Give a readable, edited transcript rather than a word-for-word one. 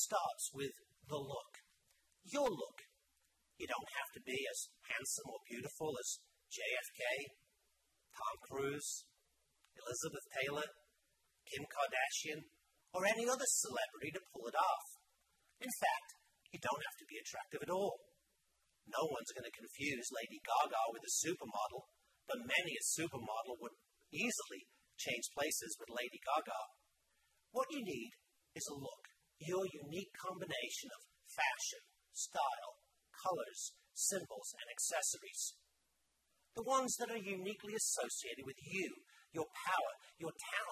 starts with the look. Your look. You don't have to be as handsome or beautiful as JFK, Tom Cruise, Elizabeth Taylor, Kim Kardashian, or any other celebrity to pull it off. In fact, you don't have to be attractive at all. No one's going to confuse Lady Gaga with a supermodel, but many a supermodel would easily change places with Lady Gaga. What you need is a look, your unique combination of fashion, style, colors, symbols, and accessories. The ones that are uniquely associated with you, your power, your talent,